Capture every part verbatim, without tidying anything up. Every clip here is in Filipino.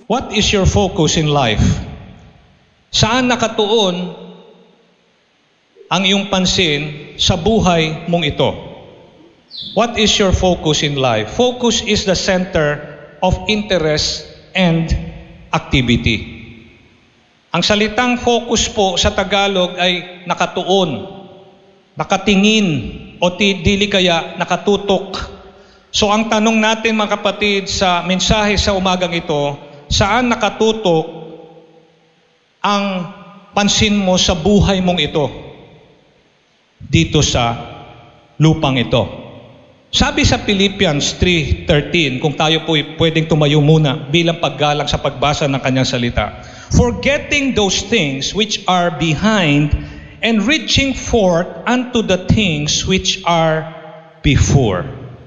What is your focus in life? Saan nakatuon ang iyong pansin sa buhay mong ito? What is your focus in life? Focus is the center of interest and activity. Ang salitang focus po sa Tagalog ay nakatuon, nakatingin, o dili kaya nakatutok. So ang tanong natin mga kapatid sa mensahe sa umagang ito, saan nakatutok ang pansin mo sa buhay mong ito dito sa lupang ito? Sabi sa Philippians three thirteen, kung tayo po pwedeng tumayo muna bilang paggalang sa pagbasa ng kanyang salita. Forgetting those things which are behind and reaching forth unto the things which are before.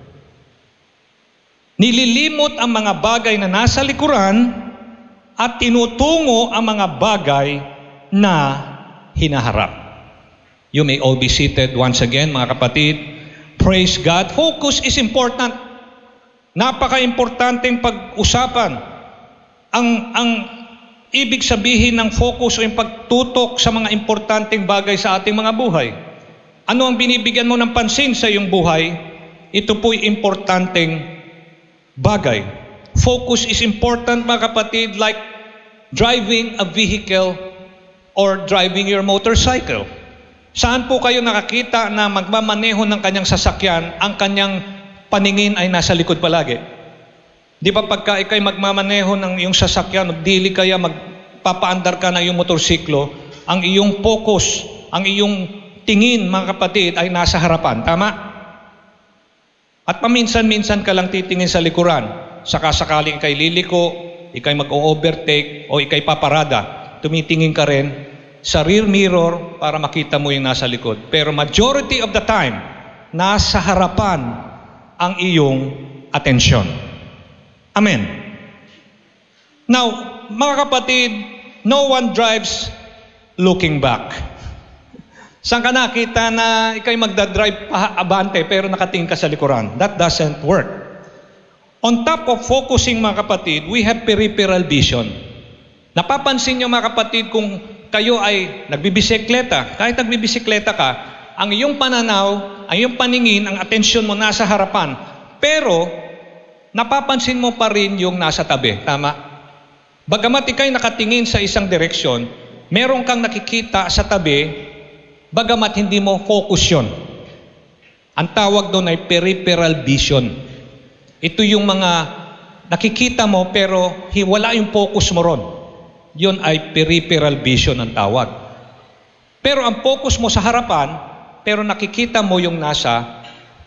Nililimot ang mga bagay na nasa likuran at tinutungo ang mga bagay na hinaharap. You may all be seated once again, mga kapatid. Praise God. Focus is important. Napaka-importanteng pag-usapan. Ang, ang ibig sabihin ng focus o yung pagtutok sa mga importanteng bagay sa ating mga buhay. Ano ang binibigyan mo ng pansin sa iyong buhay? Ito po'y importanteng bagay. Focus is important, mga kapatid, like driving a vehicle or driving your motorcycle. Saan po kayo nakakita na magmamaneho ng kanyang sasakyan, ang kanyang paningin ay nasa likod palagi? Di ba pagka ikay magmamaneho ng iyong sasakyan, dili kaya magpapaandar ka ng iyong motorsiklo, ang iyong focus, ang iyong tingin, mga kapatid, ay nasa harapan. Tama? At paminsan-minsan ka lang titingin sa likuran. Saka sakaling ikay liliko, ikay mag-o-overtake, o ikay paparada, tumitingin ka rin sa rear mirror para makita mo yung nasa likod. Pero majority of the time, nasa harapan ang iyong atensyon. Amen. Now, mga kapatid, no one drives looking back. Saan ka nakita na ikay magdadrive abante pero nakatingin ka sa likuran? That doesn't work. On top of focusing, mga kapatid, we have peripheral vision. Napapansin niyo, mga kapatid, kung kayo ay nagbibisikleta, kahit nagbibisikleta ka, ang iyong pananaw, ang iyong paningin, ang atensyon mo nasa harapan. Pero, napapansin mo pa rin yung nasa tabi. Tama? Bagamat ikay nakatingin sa isang direksyon, meron kang nakikita sa tabi, bagamat hindi mo focus yun. Ang tawag doon ay peripheral vision. Ito yung mga nakikita mo pero wala yung focus mo ron. Yun ay peripheral vision ang tawag. Pero ang focus mo sa harapan, pero nakikita mo yung nasa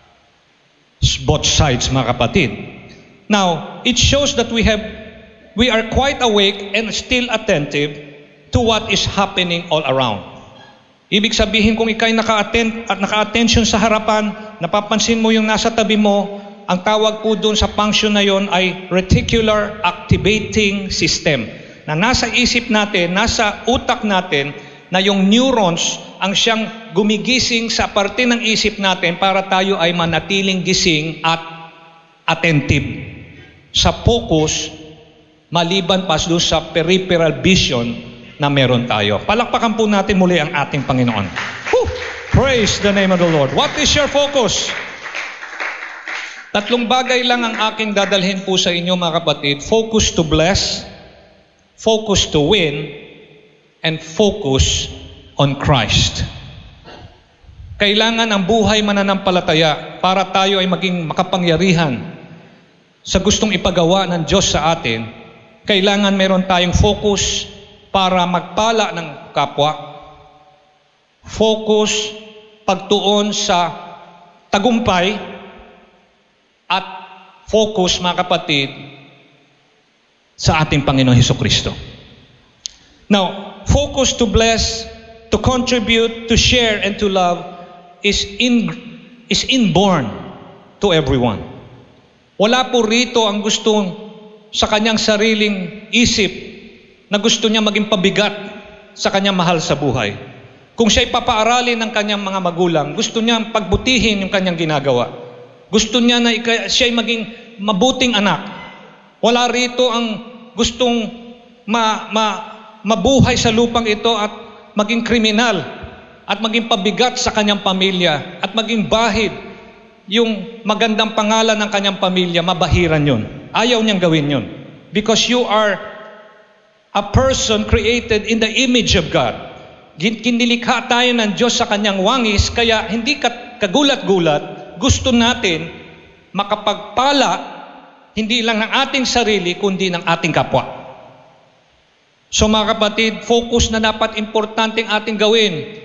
both sides, mga kapatid. Now, it shows that we have, we are quite awake and still attentive to what is happening all around. Ibig sabihin, kung ikay naka-attend at naka-attention sa harapan, napapansin mo yung nasa tabi mo, ang tawag po doon sa function na yon ay reticular activating system. Na nasa isip natin, nasa utak natin, na yung neurons ang siyang gumigising sa parte ng isip natin para tayo ay manatiling gising at attentive sa focus, maliban pa doon sa peripheral vision na meron tayo. Palakpakan po natin muli ang ating Panginoon. Woo! Praise the name of the Lord. What is your focus? Tatlong bagay lang ang aking dadalhin po sa inyo, mga kapatid. Focus to bless, focus to win, and focus on Christ. Kailangan ang buhay mananampalataya para tayo ay maging makapangyarihan sa gustong ipagawa ng Diyos sa atin. Kailangan meron tayong focus para magpala ng kapwa. Focus pagtuon sa tagumpay at focus, mga kapatid, sa ating Panginoon Hesukristo. Now, focus to bless, to contribute, to share, and to love is in is inborn to everyone. Wala po rito ang gustong sa kanyang sariling isip na gusto niya maging pabigat sa kanyang mahal sa buhay. Kung siya'y papaaralin ng kanyang mga magulang, gusto niya pagbutihin yung kanyang ginagawa. Gusto niya na siya'y maging mabuting anak. Wala rito ang gustong ma, ma, mabuhay sa lupang ito at maging kriminal at maging pabigat sa kanyang pamilya at maging bahid yung magandang pangalan ng kanyang pamilya, mabahiran yun. Ayaw niyang gawin yun. Because you are a person created in the image of God. Kinilikha tayo ng Diyos sa kanyang wangis, kaya hindi kagulat-gulat, gusto natin makapagpala hindi lang ng ating sarili, kundi ng ating kapwa. So mga kapatid, focus na dapat importanteng ating gawin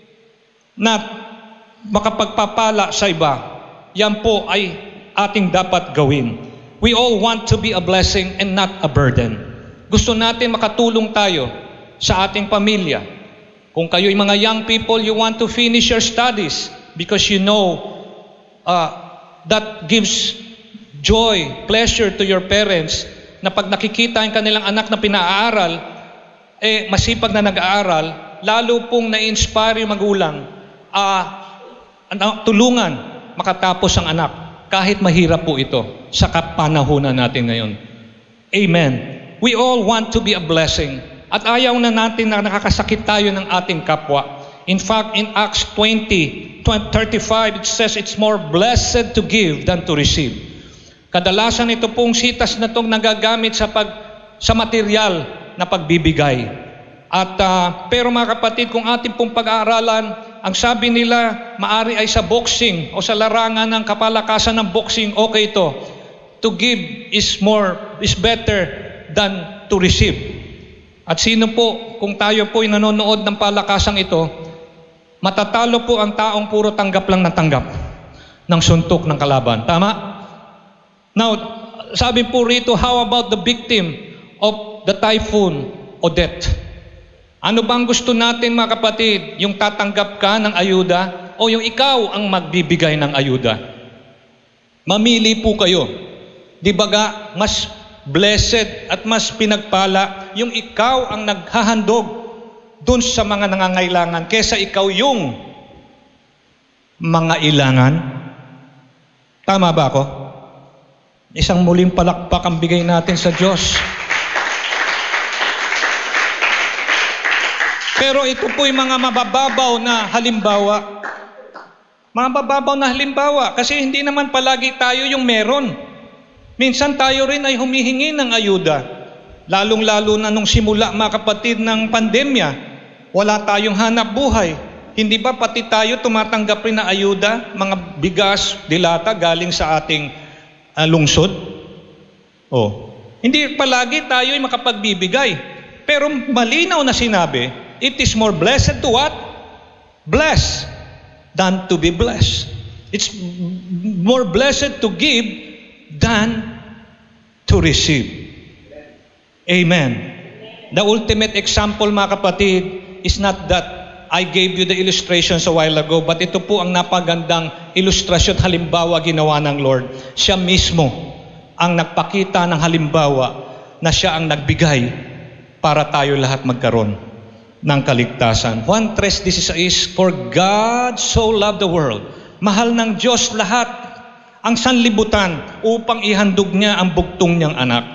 na makapagpapala sa iba. Yan po ay ating dapat gawin. We all want to be a blessing and not a burden. Gusto natin makatulong tayo sa ating pamilya. Kung kayo'y mga young people, you want to finish your studies because you know uh, that gives joy, pleasure to your parents na pag nakikita ang kanilang anak na pinaaral, eh masipag na nag-aaral, lalo pong na-inspire yung magulang, uh, tulungan makatapos ang anak. Kahit mahirap po ito sa kapanahunan natin ngayon. Amen. We all want to be a blessing. At ayaw na natin na nakakasakit tayo ng ating kapwa. In fact, in Acts twenty, thirty-five, it says it's more blessed to give than to receive. Kadalasan ito pong sitas na itong nagagamit sa, pag, sa material na pagbibigay. At, uh, pero mga kapatid, kung ating pong pag-aaralan, ang sabi nila, maari ay sa boxing o sa larangan ng kapalakasan ng boxing, okay ito. To give is more, is better than to receive. At sino po, kung tayo po ay nanonood ng palakasang ito, matatalo po ang taong puro tanggap lang na tanggap ng suntok ng kalaban. Tama? Now, sabi po rito, how about the victim of the typhoon, Odette? Ano bang gusto natin mga kapatid? Yung tatanggap ka ng ayuda o yung ikaw ang magbibigay ng ayuda? Mamili po kayo. Di ba ga, mas blessed at mas pinagpala yung ikaw ang naghahandog dun sa mga nangangailangan kesa ikaw yung mga ilangan? Tama ba ako? Isang muling palakpak ang bigay natin sa Diyos. Pero ito po'y mga mabababaw na halimbawa. Mga mababaw na halimbawa kasi hindi naman palagi tayo yung meron. Minsan tayo rin ay humihingi ng ayuda. Lalong-lalo na nung simula mga kapatid ng pandemya, wala tayong hanap buhay. Hindi ba pati tayo tumatanggap rin na ayuda, mga bigas, dilata galing sa ating uh, lungsod? Oh, hindi palagi tayo ay makapagbibigay. Pero malinaw na sinabi, it is more blessed to what? Bless than to be blessed. It's more blessed to give than to receive. Amen. The ultimate example mga kapatid is not that I gave you the illustrations a while ago, but ito po ang napagandang ilustrasyon, halimbawa ginawa ng Lord. Siya mismo ang nagpakita ng halimbawa na siya ang nagbigay para tayo lahat magkaroon ng kaligtasan. Juan three sixteen, for God so loved the world. Mahal ng Diyos lahat ang sanlibutan upang ihandog niya ang bugtong niyang anak.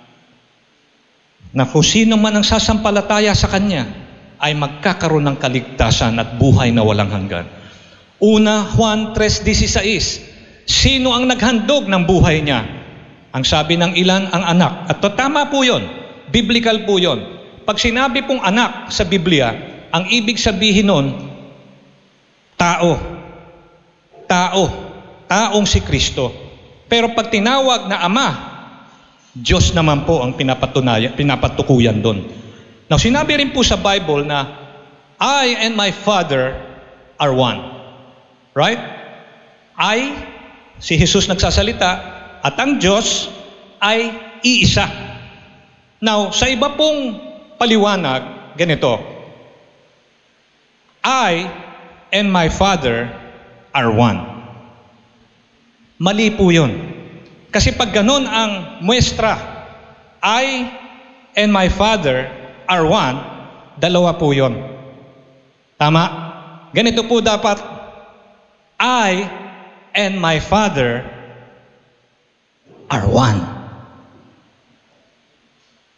Na kung sino man ang sasampalataya sa Kanya ay magkakaroon ng kaligtasan at buhay na walang hanggan. Una, Juan three sixteen, sino ang naghandog ng buhay niya? Ang sabi ng ilan, ang anak. At tama po yun. Biblical po yun. Pag sinabi pong anak sa Biblia, ang ibig sabihin nun, tao. Tao. Taong si Kristo. Pero pag tinawag na ama, Diyos naman po ang pinapatunayan, pinapatukuyan doon. Now, sinabi rin po sa Bible na I and my Father are one. Right? I, si Jesus nagsasalita, at ang Diyos ay iisa. Now, sa iba pong paliwanag, ganito, I and my Father are one. Mali po yun. Kasi pag ganun ang muestra, I and my Father are one, dalawa po yun. Tama? Ganito po dapat, I and my Father are one.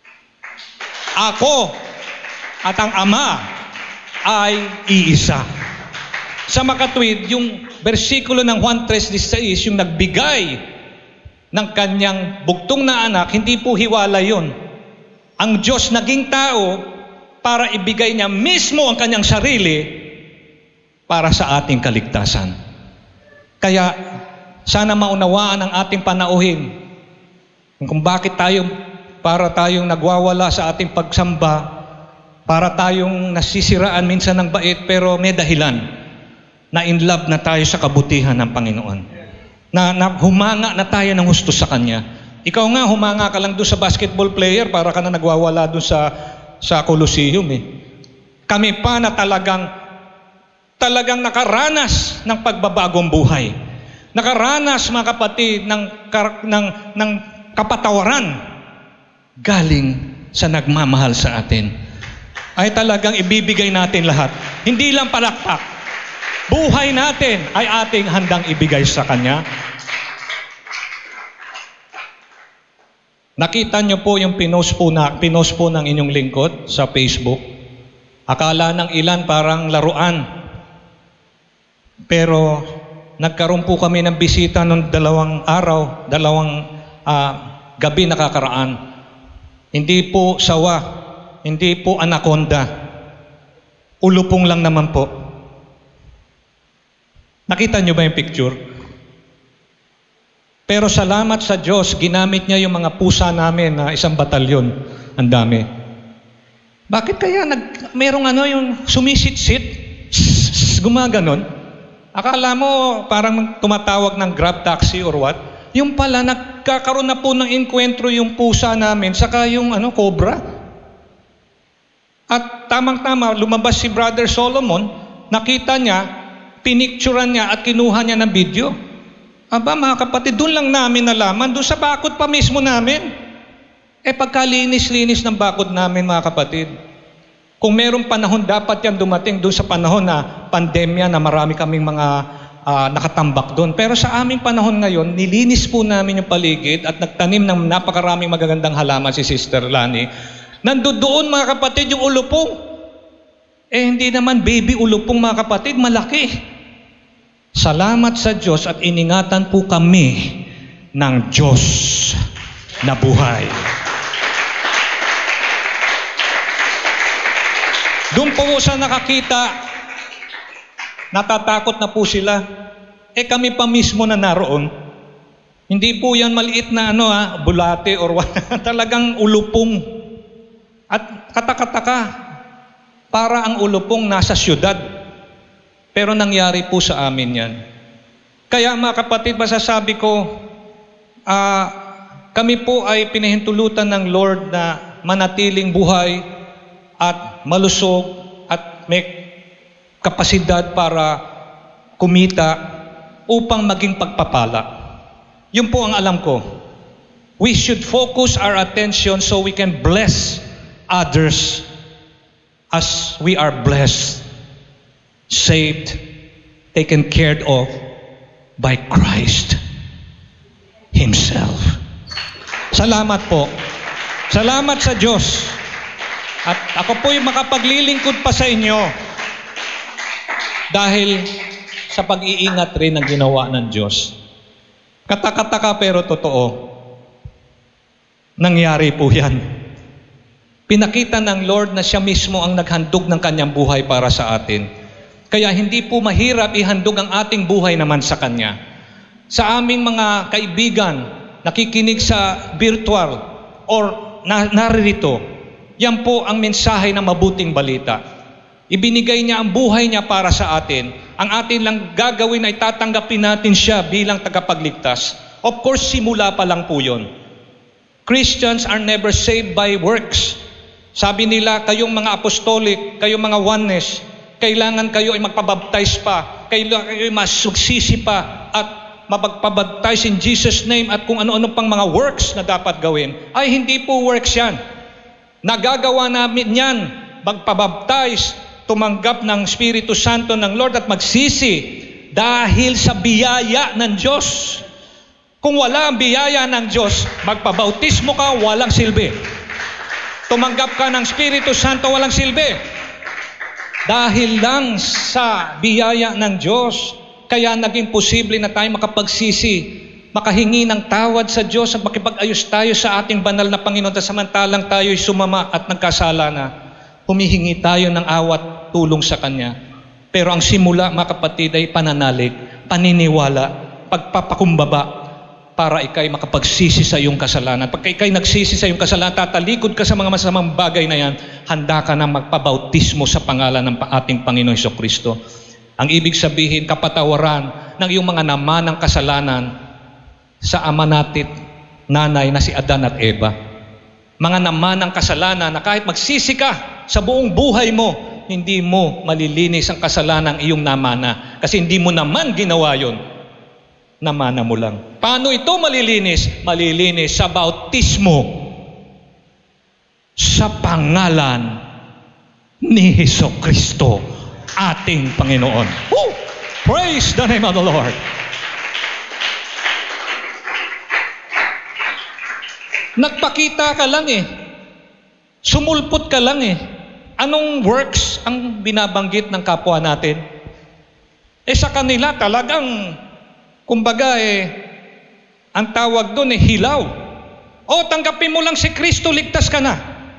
Ako at ang Ama ay iisa. Sa makatwid, yung bersikulo ng Juan three sixteen, yung nagbigay ng kanyang bugtong na anak, hindi po hiwala yun. Ang Diyos naging tao para ibigay niya mismo ang kanyang sarili para sa ating kaligtasan. Kaya sana maunawaan ng ating panauhin kung bakit tayo, para tayong nagwawala sa ating pagsamba, para tayong nasisiraan minsan ng bait, pero may dahilan na in love na tayo sa kabutihan ng Panginoon. Na, na humanga na tayo ng husto sa Kanya. Ikaw nga, humanga ka lang doon sa basketball player para ka na nagwawala doon sa, sa Colosseum eh. Kami pa na talagang, talagang nakaranas ng pagbabagong buhay. Nakaranas, mga kapatid, ng, ng, ng kapatawaran galing sa nagmamahal sa atin. Ay talagang ibibigay natin lahat. Hindi lang palakpak. Buhay natin ay ating handang ibigay sa Kanya. Nakita niyo po yung pinost po, na, pinost po ng inyong lingkod sa Facebook. Akala ng ilan parang laruan. Pero nagkaroon po kami ng bisita noong dalawang araw, dalawang uh, gabi nakakaraan. Hindi po sawa, hindi po anaconda. Ulupong lang naman po. Nakita niyo ba yung picture? Pero salamat sa Diyos, ginamit niya yung mga pusa namin na isang batalyon. Ang dami. Bakit kaya nag, merong ano yung sumisit-sit? Gumaganon? Akala mo parang tumatawag ng grab taxi or what? Yung pala, nagkakaroon na po ng enkwentro yung pusa namin saka yung ano, cobra. At tamang-tama, lumabas si Brother Solomon, nakita niya, pinicturan niya at kinuha niya ng video. Aba mga kapatid, doon lang namin nalaman, doon sa bakod pa mismo namin. Eh pagkalinis-linis ng bakod namin mga kapatid. Kung merong panahon, dapat yan dumating doon sa panahon na pandemya na marami kaming mga uh, nakatambak doon. Pero sa aming panahon ngayon, nilinis po namin yung paligid at nagtanim ng napakaraming magagandang halaman si Sister Lani. Nandoon mga kapatid yung ulupong. Eh hindi naman baby ulupong mga kapatid, malaki. Salamat sa Diyos at iningatan po kami ng Diyos na buhay. Doon po sa nakakita, natatakot na po sila. Eh kami pa mismo na naroon. Hindi po yan maliit na ano ha, bulate or what. Talagang ulupong. At katakataka, para ang ulupong nasa syudad. Pero nangyari po sa amin yan. Kaya mga kapatid, masasabi ko, uh, kami po ay pinahintulutan ng Lord na manatiling buhay at malusog at may kapasidad para kumita upang maging pagpapala. Yun po ang alam ko. We should focus our attention so we can bless others as we are blessed, saved, taken care of by Christ Himself. Salamat po. Salamat sa Diyos. At ako po'y makapaglilingkod pa sa inyo dahil sa pag-iingat rin ng ginawa ng Diyos. Katakataka pero totoo. Nangyari po yan. Pinakita ng Lord na siya mismo ang naghandog ng kanyang buhay para sa atin. Kaya hindi po mahirap ihandog ang ating buhay naman sa Kanya. Sa aming mga kaibigan, nakikinig sa virtual or na, naririto, yan po ang mensahe ng mabuting balita. Ibinigay niya ang buhay niya para sa atin. Ang atin lang gagawin ay tatanggapin natin siya bilang tagapagligtas. Of course, simula pa lang po yun. Christians are never saved by works. Sabi nila, kayong mga apostolik, kayong mga oneness, kailangan kayo ay magpabaptize pa, kailangan kayo ay masugsisi pa, at mapagpabaptize in Jesus' name, at kung ano-ano pang mga works na dapat gawin. Ay, hindi po works yan. Nagagawa namin yan, magpabaptize, tumanggap ng Espiritu Santo ng Lord at magsisi dahil sa biyaya ng Diyos. Kung wala ang biyaya ng Diyos, magpabautismo ka, walang silbi. Tumanggap ka ng Espiritu Santo, walang silbi. Dahil lang sa biyaya ng Diyos, kaya naging posible na tayo makapagsisi, makahingi ng tawad sa Diyos at makipag-ayos tayo sa ating banal na Panginoon. Samantalang tayo'y sumama at nagkasala na, humihingi tayo ng awat tulong sa Kanya. Pero ang simula, mga kapatid, ay pananalig, paniniwala, pagpapakumbaba, para ikay makapagsisi sa iyong kasalanan. Pagka ikay nagsisi sa iyong kasalanan, tatalikod ka sa mga masamang bagay na yan, handa ka na magpabautismo sa pangalan ng ating Panginoon Hesukristo. Ang ibig sabihin, kapatawaran ng iyong mga namanang kasalanan sa ama natin, nanay na si Adan at Eva. Mga namanang kasalanan na kahit magsisi ka sa buong buhay mo, hindi mo malilinis ang kasalanan iyong namana. Kasi hindi mo naman ginawa yun. Namana mo lang. Paano ito malilinis? Malilinis sa bautismo sa pangalan ni Hesukristo, ating Panginoon. Woo! Praise the name of the Lord. Nagpakita ka lang eh. Sumulpot ka lang eh. Anong works ang binabanggit ng kapwa natin? Eh sa kanila talagang kumbaga eh, ang tawag doon eh, hilaw. O, tanggapin mo lang si Kristo, ligtas ka na.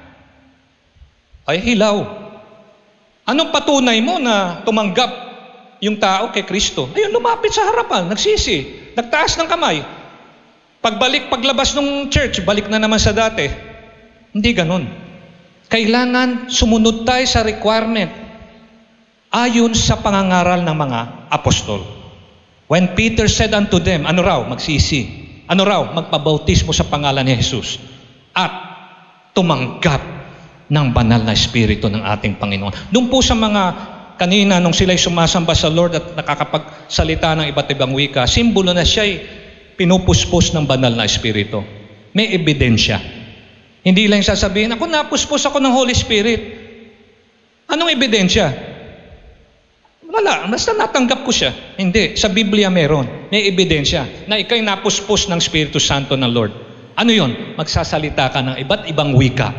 Ay, hilaw. Anong patunay mo na tumanggap yung tao kay Kristo? Ayun, lumapit sa harapan, nagsisi, nagtaas ng kamay. Pagbalik, paglabas ng church, balik na naman sa dati. Hindi ganun. Kailangan sumunod tayo sa requirement ayon sa pangangaral ng mga apostol. When Peter said unto them, ano raw? Magsisi. Ano raw? Magpabautismo sa pangalan ni Jesus. At tumanggap ng banal na Espiritu ng ating Panginoon. Doon po sa mga kanina, nung sila'y sumasamba sa Lord at nakakapagsalita ng iba't ibang wika, simbolo na siya'y pinupuspos ng banal na Espiritu. May ebidensya. Hindi lang sasabihin, ako napuspos ako ng Holy Spirit. Anong ebidensya? Wala, basta natanggap ko siya. Hindi, sa Biblia meron. May ebidensya na ikay napuspos ng Espiritu Santo ng Lord. Ano yon? Magsasalita ka ng iba't ibang wika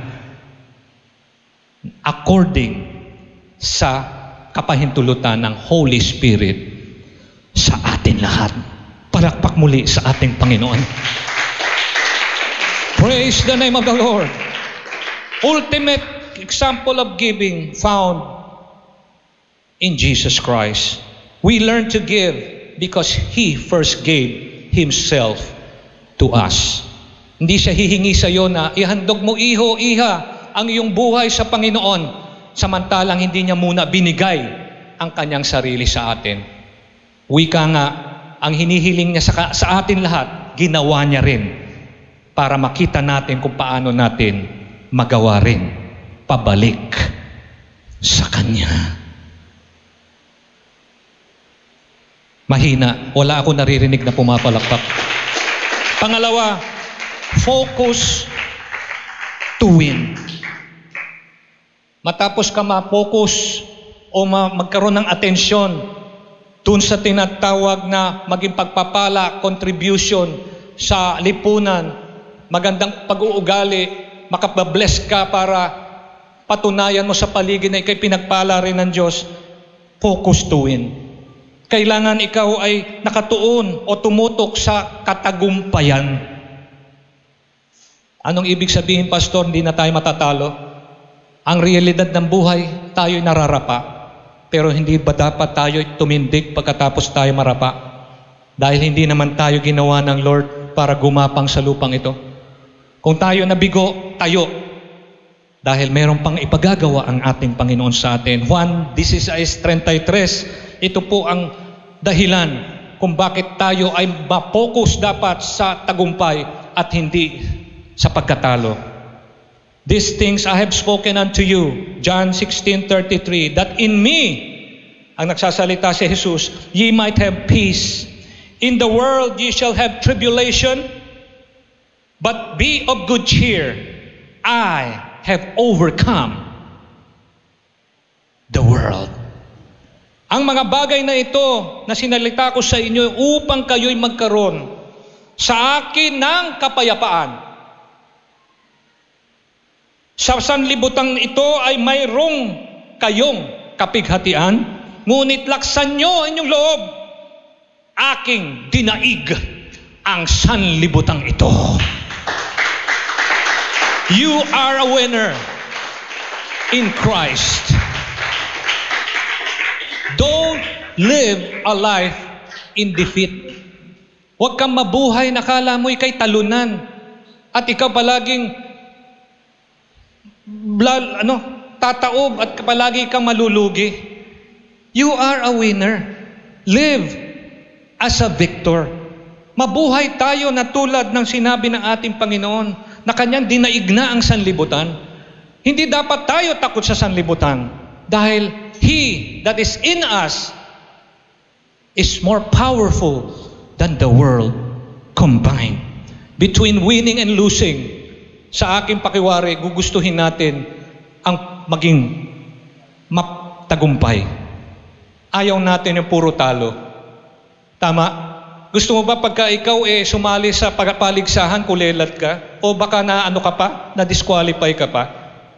according sa kapahintulutan ng Holy Spirit sa atin lahat. Palakpak muli sa ating Panginoon. Praise the name of the Lord. Ultimate example of giving found in Jesus Christ. We learn to give because He first gave Himself to us. Hindi siya hihingi sa iyo na ihandog mo, iho, iha, ang iyong buhay sa Panginoon, samantalang hindi niya muna binigay ang kanyang sarili sa atin. Wika nga, ang hinihiling niya sa, sa atin lahat, ginawa niya rin para makita natin kung paano natin magawa rin pabalik sa Kanya. Mahina. Wala ako naririnig na pumapalakpak. Pangalawa, focus to win. Matapos ka ma-focus o ma- magkaroon ng atensyon dun sa tinatawag na maging pagpapala, contribution sa lipunan, magandang pag-uugali, makapabless ka para patunayan mo sa paligid na ikay pinagpala rin ng Diyos, focus to win. Kailangan ikaw ay nakatuon o tumutok sa katagumpayan. Anong ibig sabihin, Pastor? Hindi na tayo matatalo. Ang realidad ng buhay, tayo'y nararapa. Pero hindi ba dapat tayo'y tumindig pagkatapos tayo marapa? Dahil hindi naman tayo ginawa ng Lord para gumapang sa lupang ito. Kung tayo nabigo, tayo. Dahil meron pang ipagagawa ang ating Panginoon sa atin. Juan sixteen thirty-three, ito po ang dahilan kung bakit tayo ay ma-focus dapat sa tagumpay at hindi sa pagkatalo. These things I have spoken unto you, John sixteen thirty-three, that in me, ang nagsasalita si Jesus, ye might have peace. In the world ye shall have tribulation, but be of good cheer. I have overcome the world. Ang mga bagay na ito na sinalita ko sa inyo upang kayo'y magkaroon sa akin ng kapayapaan. Sa sanlibutan ito ay mayroong kayong kapighatian, ngunit laksan nyo inyong loob. Aking dinaig ang sanlibutan ito. You are a winner in Christ. Don't live a life in defeat. Huwag kang mabuhay na kala mo ikay talunan at ikaw palaging blal, ano, tataob at palagi kang malulugi. You are a winner. Live as a victor. Mabuhay tayo na tulad ng sinabi ng ating Panginoon na kanyang dinaig na ang sanlibutan. Hindi dapat tayo takot sa sanlibutan dahil He that is in us is more powerful than the world combined. Between winning and losing, sa aking pakiwari, gugustuhin natin ang maging matagumpay. Ayaw natin yung puro talo. Tama? Gusto mo ba pagka ikaw eh sumali sa pagpaligsahan, kulelat ka? O baka na ano ka pa? Na-disqualify ka pa?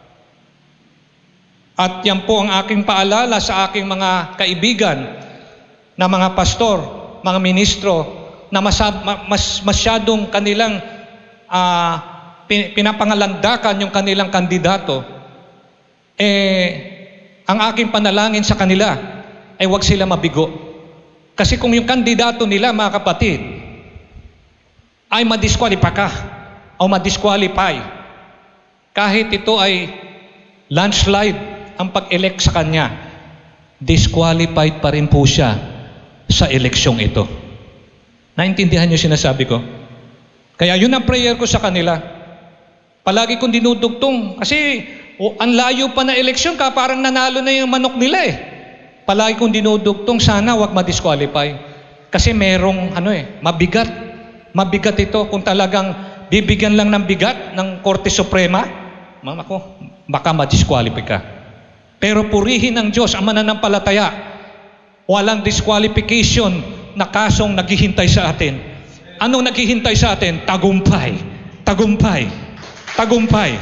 At yan po ang aking paalala sa aking mga kaibigan na mga pastor, mga ministro, na masab, mas, masyadong kanilang uh, pinapangalandakan yung kanilang kandidato. Eh, ang aking panalangin sa kanila ay huwag sila mabigo. Kasi kung yung kandidato nila, mga kapatid, ay madisqualify ka o madisqualify, kahit ito ay landslide ang pag-elect sa kanya, disqualified pa rin po siya sa eleksyong ito. Naintindihan niyo sinasabi ko? Kaya yun ang prayer ko sa kanila. Palagi kong dinudugtong. Kasi oh, ang layo pa na eleksyon ka, parang nanalo na yung manok nila eh. Palagi kong dinudugtong, sana wag ma-disqualify. Kasi merong ano eh, mabigat. Mabigat ito kung talagang bibigyan lang ng bigat ng Korte Suprema. Mama ko, baka ma-disqualify ka. Pero purihin ng Diyos ang mananampalataya. Walang disqualification na kasong naghihintay sa atin. Anong naghihintay sa atin? Tagumpay. Tagumpay. Tagumpay.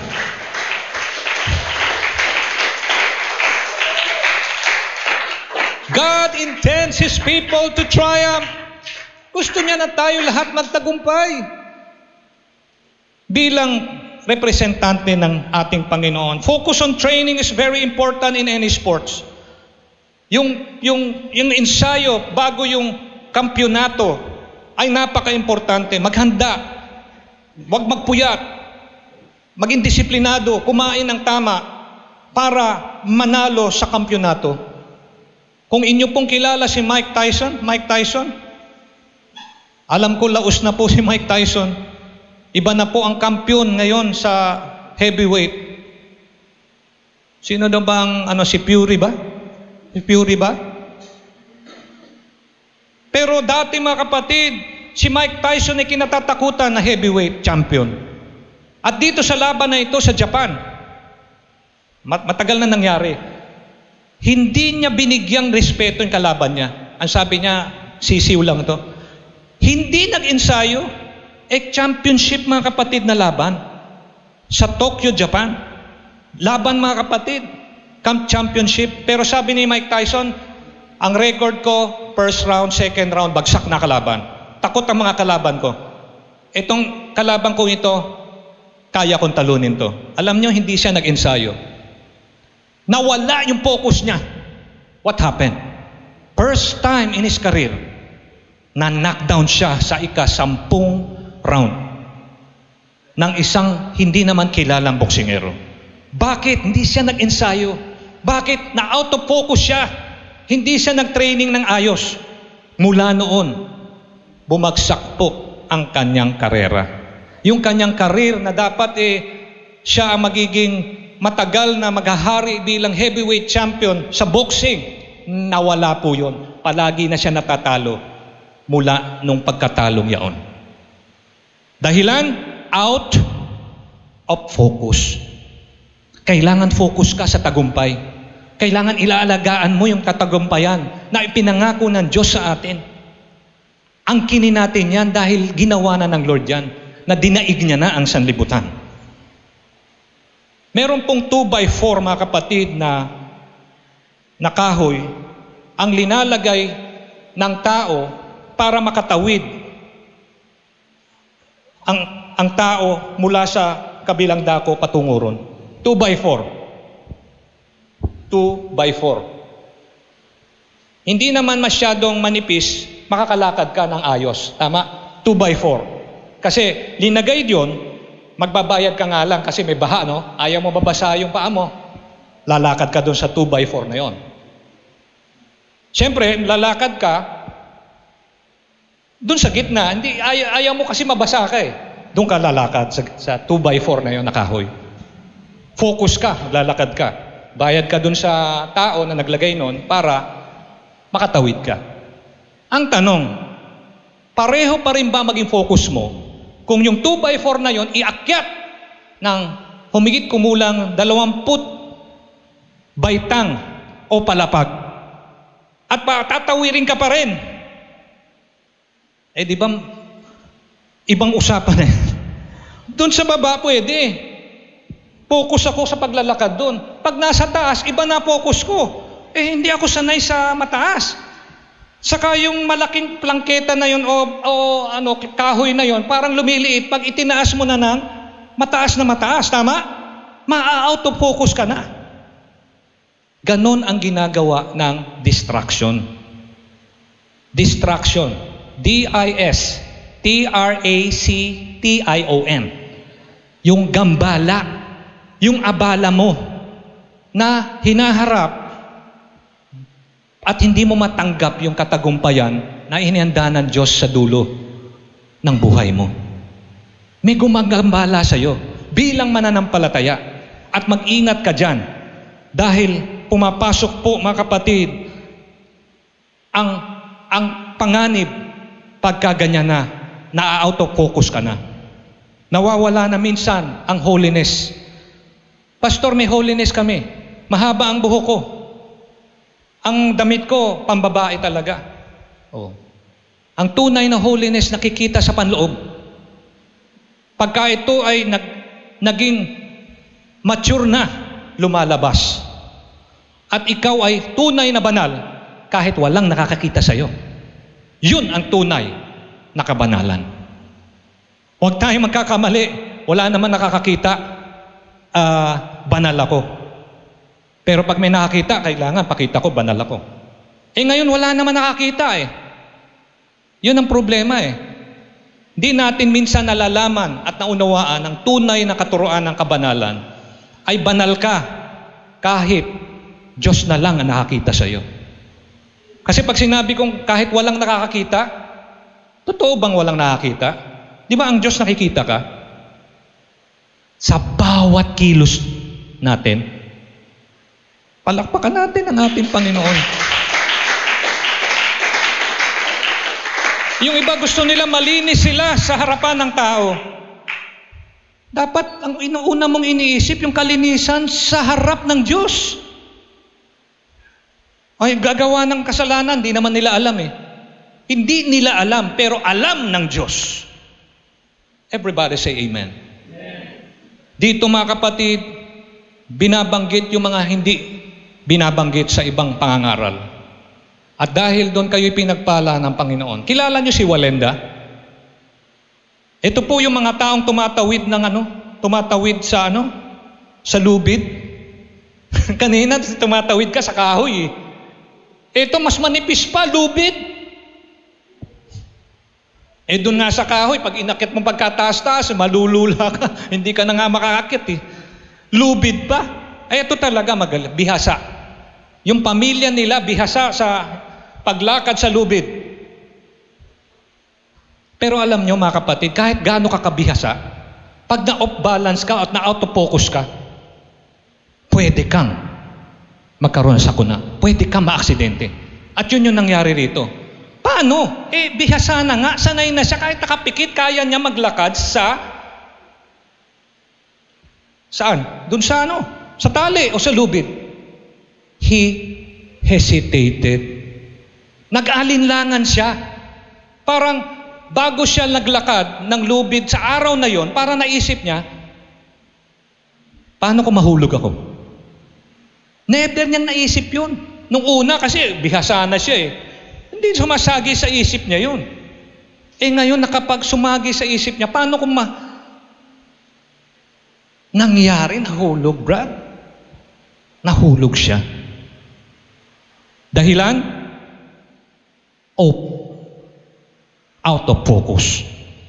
God intends His people to triumph. Gusto niya na tayo lahat magtagumpay. Bilang representante ng ating Panginoon. Focus on training is very important in any sports. Yung, yung, yung ensayo bago yung kampyonato ay napaka-importante. Maghanda. Huwag magpuyat. Maging disiplinado. Kumain ng tama para manalo sa kampyonato. Kung inyo pong kilala si Mike Tyson, Mike Tyson, alam ko laos na po si Mike Tyson. Iba na po ang kampyon ngayon sa heavyweight. Sino daw ba ang ano, si Fury ba? Si Fury ba? Pero dati mga kapatid, si Mike Tyson ay kinatatakutan na heavyweight champion. At dito sa laban na ito sa Japan, mat matagal na nangyari, hindi niya binigyang respeto yung kalaban niya. Ang sabi niya, sisiw lang to. Hindi nag-ensayo, eh championship mga kapatid na laban sa Tokyo, Japan. Laban mga kapatid, camp championship. Pero sabi ni Mike Tyson, ang record ko, first round, second round, bagsak na kalaban. Takot ang mga kalaban ko. Itong kalaban ko ito, kaya kong talunin to. Alam niyo, hindi siya nag-ensayo. Nawala yung focus niya. What happened? First time in his career, na knockdown siya sa ika-sampung round ng isang hindi naman kilalang boksingero. Bakit? Hindi siya nag-ensayo. Bakit? Na out of focus siya. Hindi siya nag-training ng ayos. Mula noon, bumagsak po ang kanyang karera. Yung kanyang karir na dapat eh, siya ang magiging matagal na maghahari bilang heavyweight champion sa boxing, nawala po yun. Palagi na siya natatalo mula nung pagkatalong yaon. Dahilan, out of focus. Kailangan focus ka sa tagumpay. Kailangan ilaalagaan mo yung katagumpayan na ipinangako ng Diyos sa atin. Angkinin natin yan dahil ginawa na ng Lord yan, na dinaig niya na ang sanlibutan. Meron pong two by four, mga kapatid, na, na kahoy ang linalagay ng tao para makatawid ang, ang tao mula sa kabilang dako patungo ron. two by four. two by four. Hindi naman masyadong manipis, makakalakad ka ng ayos. Tama? two by four. Kasi linagay diyon, magbabayad ka nga lang kasi may baha, no? Ayaw mo babasa yung paa mo. Lalakad ka doon sa two by four na yon. Siyempre, lalakad ka doon sa gitna. Hindi, ay, ayaw mo kasi mabasa ka eh. Doon ka lalakad sa, sa two by four na yon na kahoy. Focus ka, lalakad ka. Bayad ka doon sa tao na naglagay noon para makatawid ka. Ang tanong, pareho pa rin ba maging focus mo kung yung two by four na yon iakyat ng humigit kumulang dalawamput baitang o palapag at patatawirin ka pa rin? Eh di ba ibang usapan eh. Doon sa baba pwede. Focus ako sa paglalakad doon. Pag nasa taas, iba na focus ko. Eh hindi ako sanay sa mataas. Saka yung malaking plangketa na yun o, o ano, kahoy na yun, parang lumiliit. Pag itinaas mo na ng mataas na mataas, tama? Ma-out of focus ka na. Ganon ang ginagawa ng distraction. Distraction. D I S T R A C T I O N. Yung gambala, yung abala mo na hinaharap at hindi mo matanggap yung katagumpayan na inihanda ng Diyos sa dulo ng buhay mo. May gumagambala sa iyo bilang mananampalataya at mag-ingat ka dyan dahil pumapasok po, mga kapatid, ang, ang panganib pagka ganyan na, na-out of focus ka na. Nawawala na minsan ang holiness. Pastor, may holiness kami. Mahaba ang buhok ko. Ang damit ko, pambabae talaga. Oh. Ang tunay na holiness nakikita sa panloob. Pagka ito ay nag, naging mature na, lumalabas. At ikaw ay tunay na banal kahit walang nakakakita sa iyo. Yun ang tunay na kabanalan. Huwag tayong magkakamali. Wala naman nakakakita. Uh, banal ako. Pero pag may nakakita, kailangan pakita ko banal ako. Eh ngayon wala naman nakakita eh. Yun ang problema eh. Di natin minsan nalalaman at naunawaan ang tunay na katuruan ng kabanalan ay banal ka kahit Diyos na lang ang nakakita sa iyo. Kasi pag sinabi kong kahit walang nakakakita, totoo bang walang nakakita? Di ba ang Diyos nakikita ka? Sa bawat kilos natin, palakpakan natin ang ating Panginoon. Yung iba gusto nila malinis sila sa harapan ng tao. Dapat ang inuuna mong iniisip yung kalinisan sa harap ng Diyos. Ay, gagawa ng kasalanan, di naman nila alam eh. Hindi nila alam, pero alam ng Diyos. Everybody say amen. Dito, mga kapatid, binabanggit yung mga hindi binabanggit sa ibang pangangaral. At dahil doon kayo'y pinagpala ng Panginoon. Kilala niyo si Walenda? Ito po yung mga taong tumatawid ng ano? Tumatawid sa ano? Sa lubid. Kanina tumatawid ka sa kahoy eh. Ito mas manipis pa, lubid. Eh doon nga sa kahoy, pag inakit mo pagkataas-taas, malulula ka. Hindi ka na nga makakakit eh. Lubid pa. Ay ito talaga magaling, bihasa. Yung pamilya nila bihasa sa paglakad sa lubid. Pero alam nyo mga kapatid, kahit gaano ka kabihasa, pag na-off balance ka at na-out of focus ka, pwede kang magkaroon sa sakuna. Pwede kang maaksidente. At yun yung nangyari rito. Paano? Eh, bihasa na nga. Sanay na siya. Kahit nakapikit, kaya niya maglakad sa... Saan? Doon sa ano? Sa tali o sa lubid. He hesitated. Nag-alinlangan siya. Parang bago siya naglakad ng lubid sa araw na yon, para naisip niya, Paano kung mahulog ako? Never niyang naisip yun. Nung una, kasi bihasa na siya eh. Hindi sumasagi sa isip niya yun. Eh ngayon, nakapag sumagi sa isip niya, paano kung ma... Nangyari, nahulog, Brad. Nahulog siya. Dahilan? Oh, out of focus.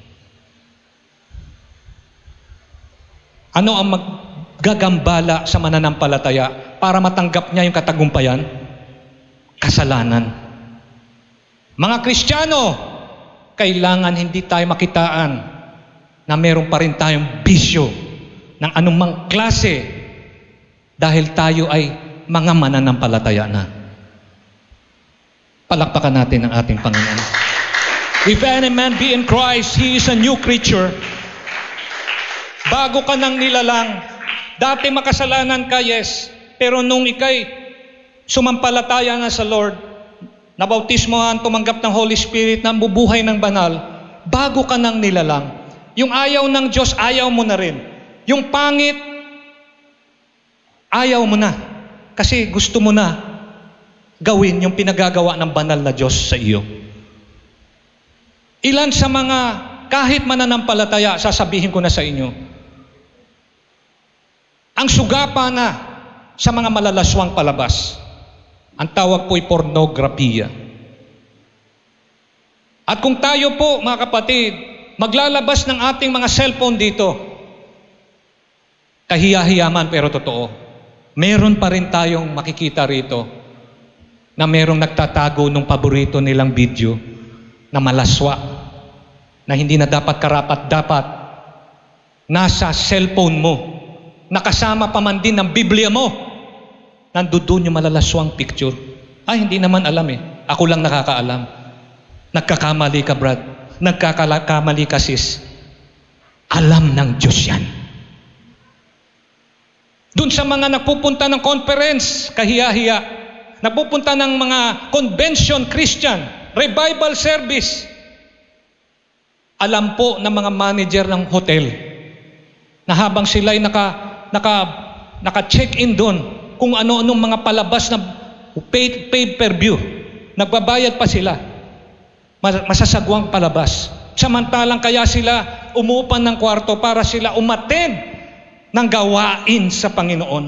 Ano ang maggagambala sa mananampalataya para matanggap niya yung katagumpayan? Kasalanan. Mga Kristiyano, kailangan hindi tayo makitaan na meron pa rin tayong bisyo ng anumang klase dahil tayo ay mga mananampalataya na. Palakpakan natin ang ating Panginoon. If any man be in Christ, he is a new creature. Bago ka nang nilalang, dati makasalanan ka, yes, pero nung ikay sumampalataya na sa Lord, nabautismohan, tumanggap ng Holy Spirit, na bubuhay ng banal, bago ka nang nilalang, yung ayaw ng Diyos, ayaw mo na rin. Yung pangit, ayaw mo na. Kasi gusto mo na gawin yung pinagagawa ng banal na Diyos sa iyo. Ilan sa mga kahit mananampalataya, sasabihin ko na sa inyo, ang sugapa na sa mga malalaswang palabas, ang tawag po'y pornografiya. At kung tayo po, mga kapatid, maglalabas ng ating mga cellphone dito, kahiya-hiyaman pero totoo, meron pa rin tayong makikita rito na merong nagtatago ng paborito nilang video na malaswa, na hindi na dapat karapat-dapat, nasa cellphone mo, nakasama pa man din ng Biblia mo, nandoon yung malalaswang picture. Ay, hindi naman alam eh. Ako lang nakakaalam. Nagkakamali ka, Brad. Nagkakamali ka, sis. Alam ng Diyos yan. Doon sa mga napupunta ng conference, kahiya-hiya, napupunta ng mga convention Christian, revival service, alam po ng mga manager ng hotel na habang sila'y naka, naka, naka-check-in doon, kung ano-anong mga palabas na pay, pay per view, nagbabayad pa sila, masasagwang palabas. Samantalang kaya sila umuupan ng kwarto para sila umattend ng gawain sa Panginoon.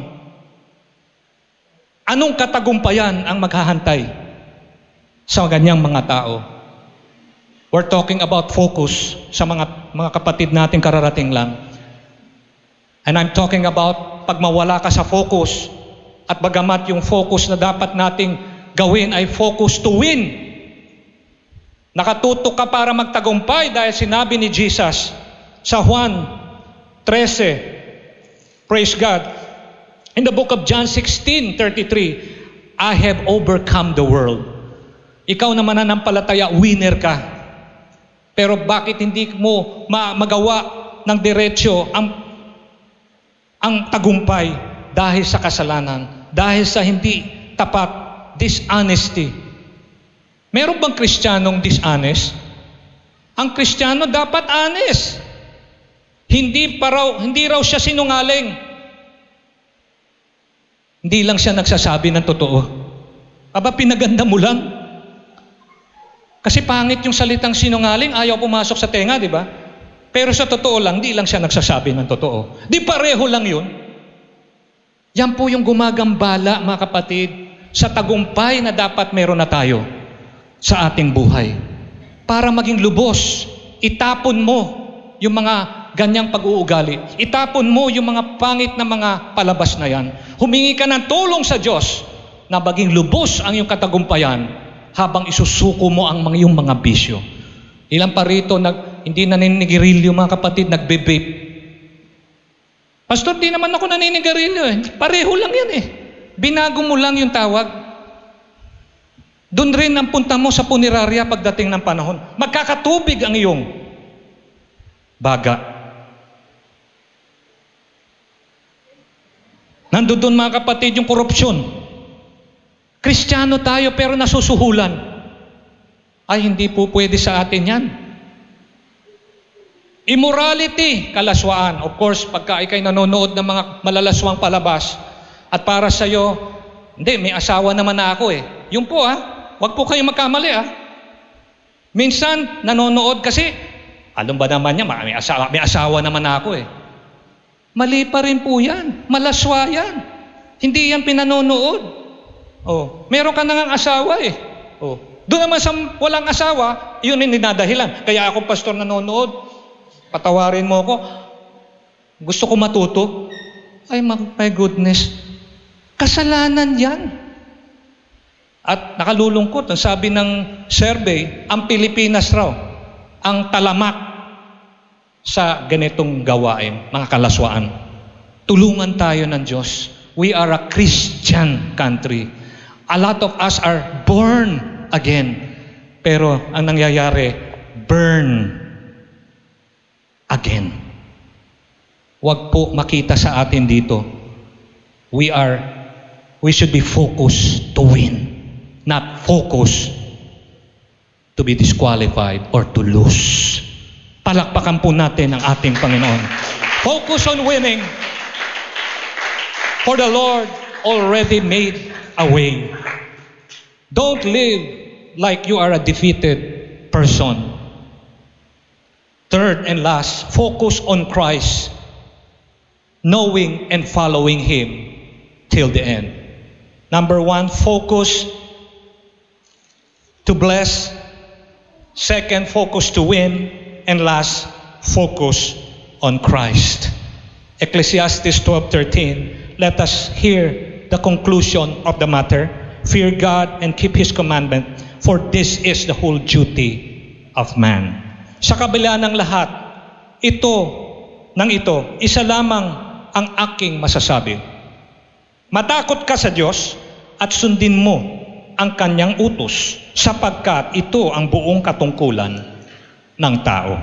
Anong katagumpayan ang maghahantay sa ganyang mga tao? We're talking about focus sa mga, mga kapatid natin kararating lang. And I'm talking about pag mawala ka sa focus, at bagamat yung focus na dapat nating gawin ay focus to win. Nakatutok ka para magtagumpay dahil sinabi ni Jesus sa Juan thirteen, praise God, in the book of John sixteen thirty-three, I have overcome the world. Ikaw na mananampalataya, winner ka. Pero bakit hindi mo magawa ng diretsyo ang, ang tagumpay? Dahil sa kasalanan, dahil sa hindi tapat, dishonesty. Meron bang Kristiyanong dishonest? Ang Kristiyano dapat honest. Hindi pa raw, hindi raw siya sinungaling. Hindi lang siya nagsasabi ng totoo. Aba, pinaganda mo lang. Kasi pangit yung salitang sinungaling, ayaw pumasok sa tenga, di ba? Pero sa totoo lang, di lang siya nagsasabi ng totoo. Di pareho lang yun. Yan po yung gumagambala, mga kapatid, sa tagumpay na dapat meron na tayo sa ating buhay. Para maging lubos, itapon mo yung mga ganyang pag-uugali. Itapon mo yung mga pangit na mga palabas na yan. Humingi ka ng tulong sa Diyos na maging lubos ang iyong katagumpayan habang isusuko mo ang mga iyong mga bisyo. Ilan pa rito, nag, hindi naninigirilyo, mga kapatid, nagbe-vape. Pastor, di naman ako naninigarilyo eh. Pareho lang yan eh. Binago mo lang yung tawag. Doon rin ang punta mo sa punerarya pagdating ng panahon. Magkakatubig ang iyong baga. Nandoon, mga kapatid, yung korupsyon. Kristiyano tayo pero nasusuhulan. Ay, hindi po pwede sa atin yan. Immorality, kalaswaan. Of course, pagka ikay nanonood ng mga malalaswang palabas, at para sa'yo, hindi, may asawa naman na ako eh. Yung po ah, wag po kayong magkamali ah. Minsan, nanonood kasi, alam ba naman niya, may asawa, may asawa naman na ako eh. Mali pa rin po yan. Malaswa yan. Hindi yan pinanonood. Oh, meron ka nang asawa eh. Oh. Doon naman sa walang asawa, yun yung dinadahilan. Kaya ako, pastor, nanonood, patawarin mo ako, gusto ko matuto. Ay, my goodness, kasalanan yan. At nakalulungkot, ang sabi ng survey, ang Pilipinas raw, ang talamak sa ganitong gawain, mga kalaswaan. Tulungan tayo ng Diyos. We are a Christian country. A lot of us are born again. Pero ang nangyayari, burn again. Wag po makita sa atin dito. We are, we should be focused to win, not focused to be disqualified or to lose. Palakpakan po natin ang ating Panginoon. Focus on winning. For the Lord already made a way. Don't live like you are a defeated person. Third and last, focus on Christ, knowing and following Him till the end. Number one, focus to bless. Second, focus to win. And last, focus on Christ. Ecclesiastes twelve thirteen, let us hear the conclusion of the matter. Fear God and keep His commandment, for this is the whole duty of man. Sa kabila ng lahat, ito, ng ito, isa lamang ang aking masasabi. Matakot ka sa Diyos at sundin mo ang Kanyang utos, sapagkat ito ang buong katungkulan ng tao.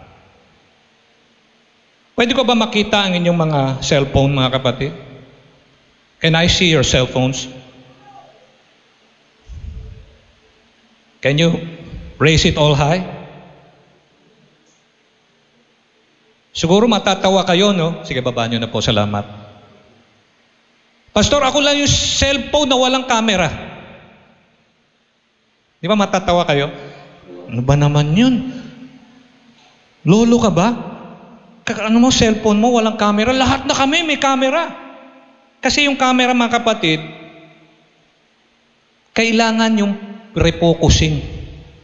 Pwede ko ba makita ang inyong mga cellphone, mga kapatid? Can I see your cell phones? Can you raise it all high? Siguro matatawa kayo, no? Sige, baba nyo na po. Salamat. Pastor, ako lang yung cellphone na walang camera. Di ba matatawa kayo? Ano ba naman yun? Lolo ka ba? Ano mo, cellphone mo, walang camera? Lahat na kami may camera. Kasi yung camera, mga kapatid, kailangan yung refocusing.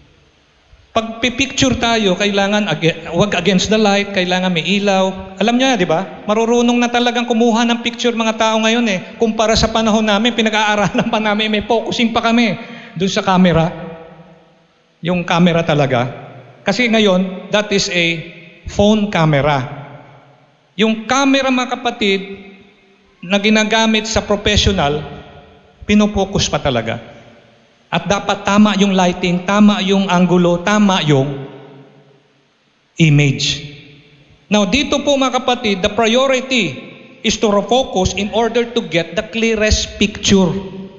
Pag pipicture tayo, kailangan ag- wag against the light, kailangan may ilaw. Alam niyo na, di ba? Marurunong na talagang kumuha ng picture mga tao ngayon eh. Kumpara sa panahon namin, pinag-aaralan pa namin, may focusing pa kami dun sa camera. Yung camera talaga. Kasi ngayon, that is a phone camera. Yung camera, mga kapatid, na ginagamit sa professional, pinopokus pa talaga. At dapat tama yung lighting, tama yung angulo, tama yung image. Now, dito po mga kapatid, the priority is to refocus in order to get the clearest picture.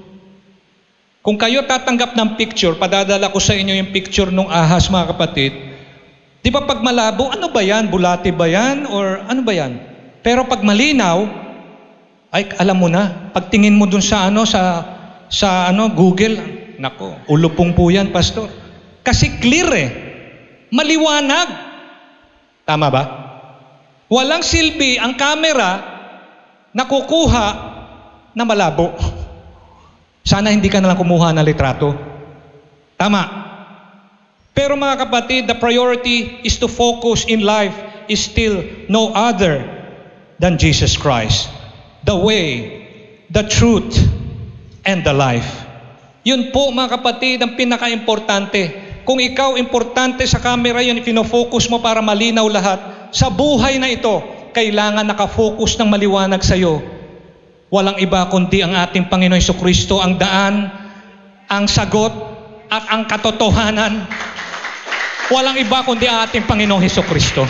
Kung kayo tatanggap ng picture, padadala ko sa inyo yung picture ng ahas, mga kapatid. Di ba pag malabo, ano ba yan? Bulati ba yan? Or ano ba yan? Pero pag malinaw, ay alam mo na, pagtingin mo dun sa ano, sa, sa ano, Google, nako, ulupong po yan, pastor. Kasi clear eh. Maliwanag. Tama ba? Walang silbi ang camera na kukuha na malabo. Sana hindi ka nalang kumuha ng litrato. Tama. Pero mga kapatid, the priority is to focus in life is still no other than Jesus Christ. The way, the truth, and the life. Yun po mga kapatid ang pinaka-importante. Kung ikaw importante sa camera yun, ipino-focus mo para malinaw lahat, sa buhay na ito, kailangan nakafocus ng maliwanag sa iyo. Walang iba kundi ang ating Panginoon Jesucristo, ang daan, ang sagot, at ang katotohanan. Walang iba kundi ang ating Panginoon Jesucristo.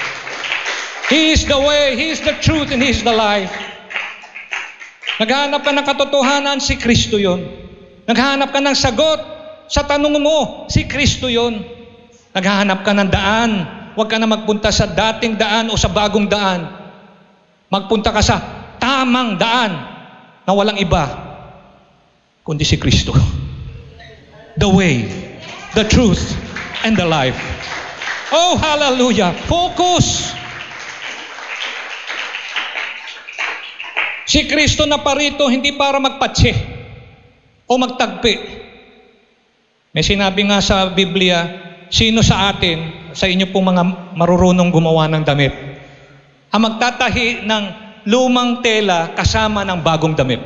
He is the way, He is the truth, and He is the life. Naghahanap ka ng katotohanan, si Kristo yun. Naghahanap ka ng sagot sa tanong mo, si Kristo yun. Naghahanap ka ng daan Huwag ka na magpunta sa dating daan o sa bagong daan. Magpunta ka sa tamang daan na walang iba kundi si Kristo. The way, the truth, and the life. Oh, hallelujah! Focus! Si Kristo na parito hindi para magpatsi o magtagpi. May sinabi nga sa Biblia, sino sa atin, sa inyo pong mga marurunong gumawa ng damit, ang magtatahi ng lumang tela kasama ng bagong damit?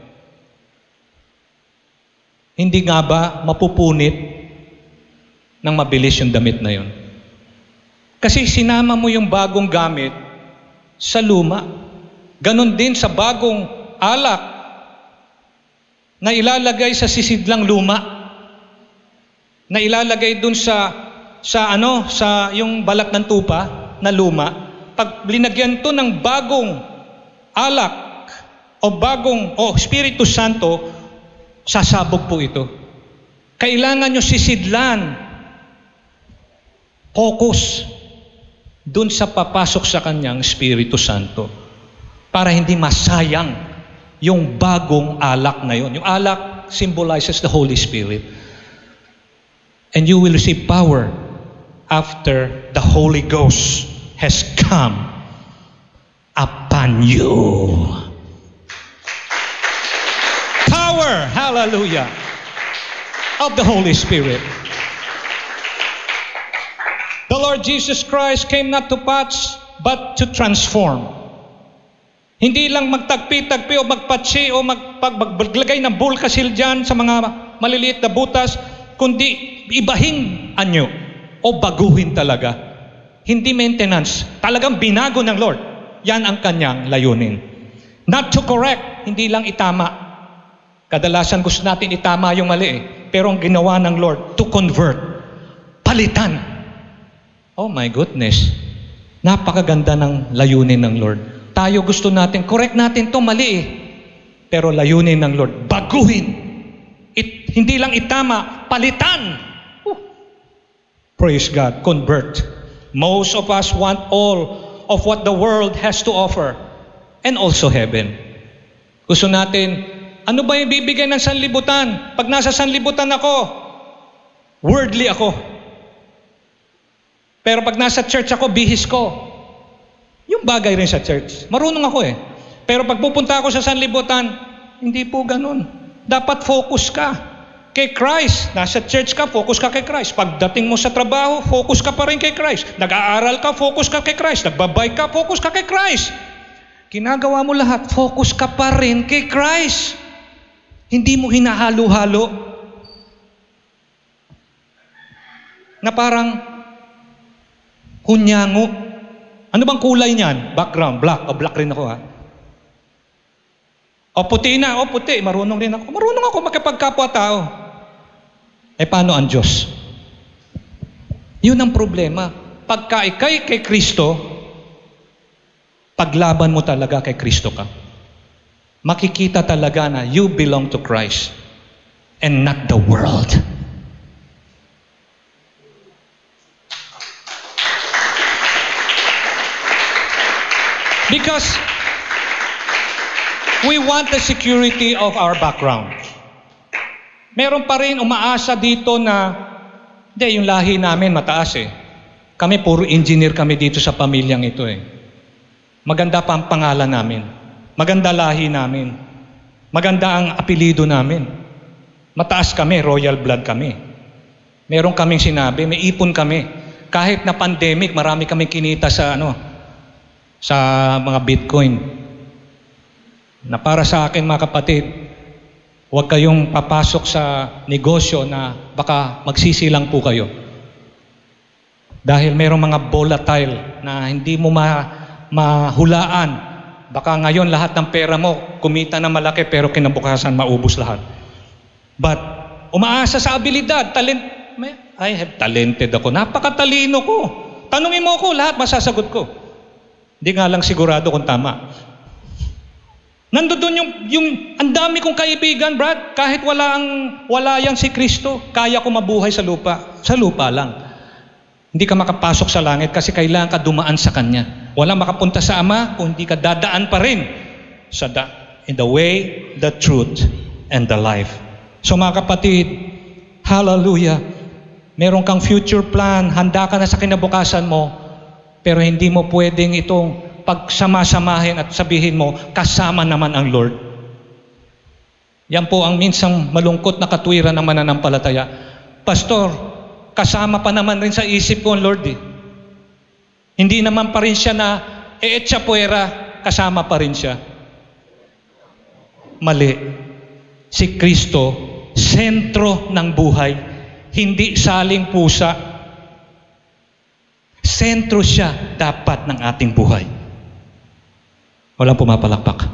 Hindi nga ba mapupunit ng mabilis yung damit na yun? Kasi sinama mo yung bagong gamit sa luma. Ganon din sa bagong alak na ilalagay sa sisidlang luma, na ilalagay dun sa sa ano sa yung balat ng tupa na luma. Pag linagyan to ng bagong alak o bagong o Espiritu Santo, sasabog po ito. Kailangan nyo sisidlan, focus dun sa papasok sa kanyang Espiritu Santo para hindi masayang yung bagong alak na yun. Yung alak symbolizes the Holy Spirit. And you will receive power after the Holy Ghost has come upon you. Power, hallelujah, of the Holy Spirit. The Lord Jesus Christ came not to patch, but to transform. Hindi lang magtagpi-tagpi o magpatsi o magpaglagay ng bulkasil dyan sa mga maliliit na butas, kundi ibahing anyo o baguhin talaga. Hindi maintenance. Talagang binago ng Lord. Yan ang kanyang layunin. Not to correct, hindi lang itama. Kadalasan gusto natin itama yung mali eh. Pero ang ginawa ng Lord, to convert. Palitan. Oh my goodness. Napakaganda ng layunin ng Lord. Tayo gusto natin, correct natin to mali eh. Pero layunin ng Lord, baguhin. It, hindi lang itama, palitan. Whew. Praise God, convert. Most of us want all of what the world has to offer. And also heaven. Gusto natin, ano ba yung bibigay ng sanlibutan? Pag nasa sanlibutan ako, worldly ako. Pero pag nasa church ako, bihis ko. Yung bagay rin sa church. Marunong ako eh. Pero pag pupunta ako sa sanlibutan, hindi po ganun. Dapat focus ka kay Christ. Nasa church ka, focus ka kay Christ. Pagdating mo sa trabaho, focus ka pa rin kay Christ. Nag-aaral ka, focus ka kay Christ. Nagbabike ka, focus ka kay Christ. Ginagawa mo lahat, focus ka pa rin kay Christ. Hindi mo hinahalo-halo. Na parang hunyango. Ano bang kulay niyan? Background, black. O black rin ako ha. O puti na, o puti. Marunong rin ako. Marunong ako makipagkapwa-tao. Eh paano ang Diyos? Yun ang problema. Pagka ikay kay Kristo, paglaban mo talaga kay Kristo ka. Makikita talaga na you belong to Christ and not the world. Because we want the security of our background. Meron pa rin umaasa dito na, hindi, yung lahi namin mataas eh. Kami puro engineer kami dito sa pamilyang ito eh. Maganda pa ang pangalan namin. Maganda lahi namin. Maganda ang apelido namin. Mataas kami, royal blood kami. Meron kaming sinabi, may ipon kami. Kahit na pandemic, marami kaming kinita sa ano, sa mga Bitcoin. Na para sa akin mga kapatid, huwag kayong papasok sa negosyo na baka magsisilang po kayo. Dahil mayroong mga volatile na hindi mo ma mahulaan. Baka ngayon lahat ng pera mo kumita na malaki pero kinabukasan maubos lahat. But umaasa sa abilidad, talent, I have talented ako. Napakatalino ko. Tanungin mo ako, lahat masasagot ko. Hindi nga lang sigurado kung tama. Nandoon yung, yung ang dami kong kaibigan, Brad. Kahit wala, ang, wala yan si Kristo, kaya ko mabuhay sa lupa. Sa lupa lang. Hindi ka makapasok sa langit kasi kailangan ka dumaan sa Kanya. Walang makapunta sa Ama kung hindi ka dadaan pa rin sa da, in the way, the truth, and the life. So mga kapatid, hallelujah, meron kang future plan, handa ka na sa kinabukasan mo, pero hindi mo pwedeng itong pagsama-samahin at sabihin mo, kasama naman ang Lord. Yan po ang minsang malungkot na katwiran ng mananampalataya. Pastor, kasama pa naman rin sa isip ko ang Lord eh. Hindi naman pa rin siya na eetsa puera, kasama pa rin siya. Mali. Si Kristo, sentro ng buhay, hindi saling pusa. Sentro siya dapat ng ating buhay. Walang pumapalakpak.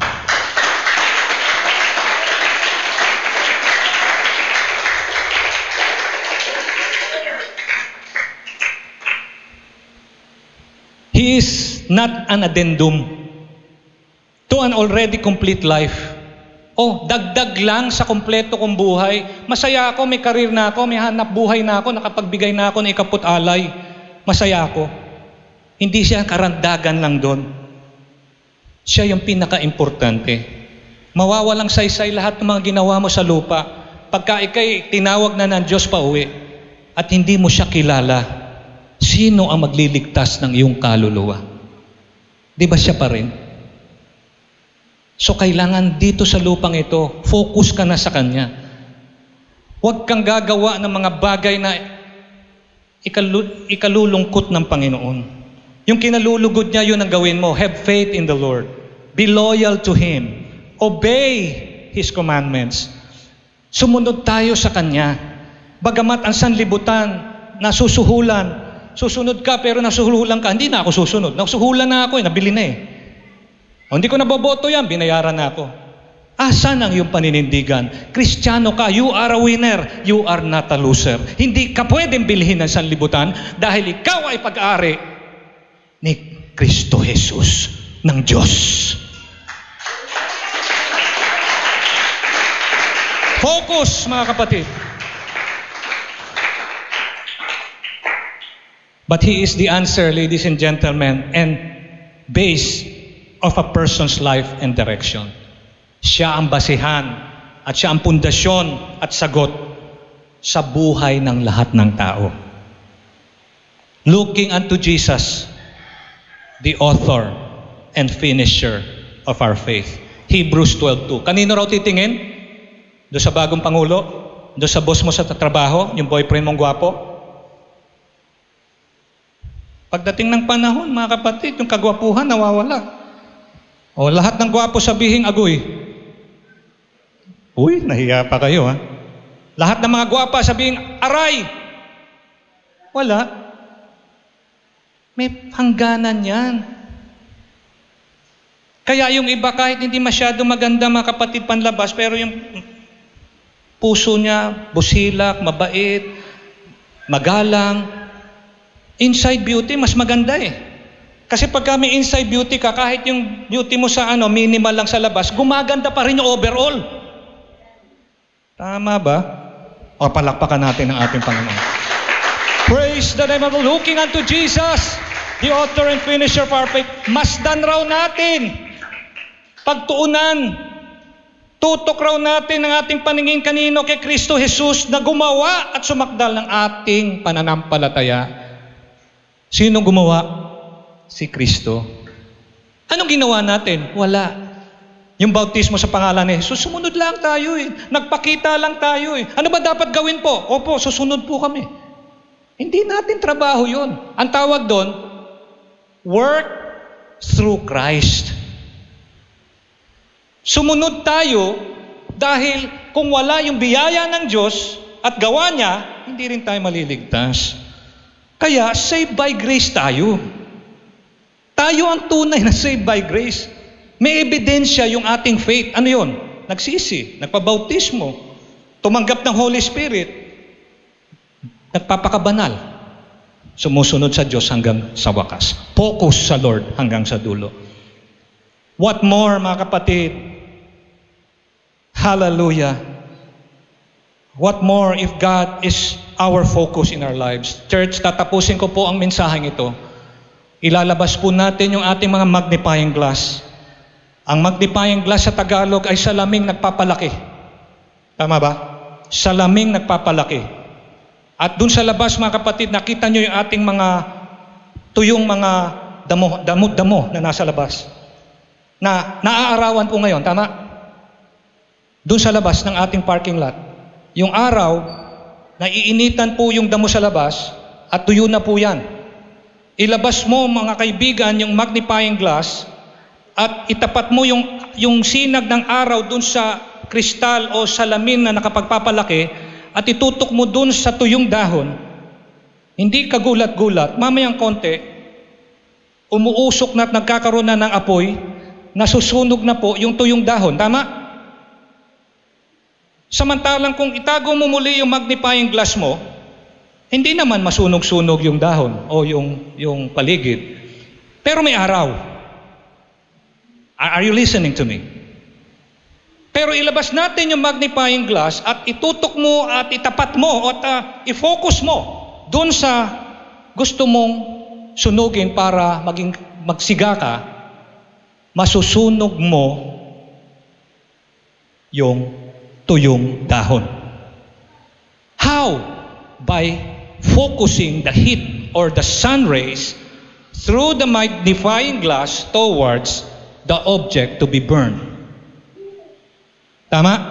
He is not an addendum to an already complete life. Oh, dagdag lang sa kompleto kong buhay. Masaya ako, may karir na ako, may hanap buhay na ako, nakapagbigay na ako ng ikaput alay. Masaya ako. Hindi siya karandagan lang doon. Siya yung pinaka-importante. Mawawalang saysay lahat ng mga ginawa mo sa lupa. Pagka ikay tinawag na ng Diyos pa uwi at hindi mo siya kilala, sino ang magliligtas ng iyong kaluluwa? Di ba siya pa rin? So kailangan dito sa lupang ito, focus ka na sa Kanya. Huwag kang gagawa ng mga bagay na ikalu- ikalulungkot ng Panginoon. Yung kinalulugod niya, yun ang gawin mo. Have faith in the Lord. Be loyal to Him. Obey His commandments. Sumunod tayo sa Kanya. Bagamat ang sanlibutan, nasusuhulan, susunod ka pero nasuhulan ka, hindi na ako susunod. Nasuhulan na ako, eh, nabili na eh. O, hindi ko naboboto yan, binayaran na ako. Asan ang iyong paninindigan? Kristiyano ka, you are a winner, you are not a loser. Hindi ka pwedeng bilhin ng sanlibutan dahil ikaw ay pag-ari ni Kristo Jesus ng Diyos. Focus, mga kapatid. But He is the answer, ladies and gentlemen, and base of a person's life and direction. Siya ang basihan at siya ang pundasyon at sagot sa buhay ng lahat ng tao. Looking unto Jesus, the author and finisher of our faith. Hebrews twelve two. Kanino raw titingin? Doon sa bagong pangulo? Doon sa boss mo sa trabaho? Yung boyfriend mong gwapo? Pagdating ng panahon, mga kapatid, yung kagwapuhan nawawala. O lahat ng gwapo sabihing agoy. Uy, nahiya pa kayo ha. Lahat ng mga gwapa sabihing aray. Wala. May hangganan yan. Kaya yung iba kahit hindi masyado maganda mga kapatid panlabas, pero yung puso niya, busilak, mabait, magalang, inside beauty, mas maganda eh. Kasi pagka may inside beauty ka, kahit yung beauty mo sa ano, minimal lang sa labas, gumaganda pa rin yung overall. Tama ba? O palakpakan natin ang ating Panginoon. Praise the name of the Lord. Looking unto Jesus, the author and finisher of our faith. Masdan raw natin. Pagtuunan. Tutok raw natin ang ating paningin kanino kay Kristo Jesus na gumawa at sumakdal ng ating pananampalataya. Sino gumawa? Si Kristo. Anong ginawa natin? Wala. Yung bautismo sa pangalan ni Jesus, sumunod lang tayo eh. Nagpakita lang tayo eh. Ano ba dapat gawin po? Opo, susunod po kami. Hindi natin trabaho yun. Ang tawag doon, work through Christ. Sumunod tayo dahil kung wala yung biyaya ng Diyos at gawa niya, hindi rin tayo maliligtas. Kaya, saved by grace tayo. Tayo ang tunay na saved by grace. May ebidensya yung ating faith. Ano yun? Nagsisi, nagpabautismo, tumanggap ng Holy Spirit, nagpapakabanal, sumusunod sa Diyos hanggang sa wakas. Focus sa Lord hanggang sa dulo. What more, mga kapatid? Hallelujah. What more if God is our focus in our lives. Church, tatapusin ko po ang mensaheng ito. Ilalabas po natin yung ating mga magnifying glass. Ang magnifying glass sa Tagalog ay salaming nagpapalaki. Tama ba? Salaming nagpapalaki. At dun sa labas, mga kapatid, nakita nyo yung ating mga tuyong mga damo, damo, damo na nasa labas. Na naaarawan po ngayon, tama? Dun sa labas ng ating parking lot. Yung araw, naiinitan po yung damo sa labas at tuyo na po yan. Ilabas mo, mga kaibigan, yung magnifying glass at itapat mo yung, yung sinag ng araw dun sa kristal o salamin na nakapagpapalaki at itutok mo dun sa tuyong dahon. Hindi kagulat-gulat, mamayang konti, umuusok na at nagkakaroon na ng apoy, nasusunog na po yung tuyong dahon. Tama? Samantalang kung itago mo muli yung magnifying glass mo, hindi naman masunog-sunog yung dahon o yung, yung paligid. Pero may araw. Are you listening to me? Pero ilabas natin yung magnifying glass at itutok mo at itapat mo at uh, i-focus mo doon sa gusto mong sunugin para maging magsiga ka, masusunog mo yung tuyong dahon. How? By focusing the heat or the sun rays through the magnifying glass towards the object to be burned. Tama?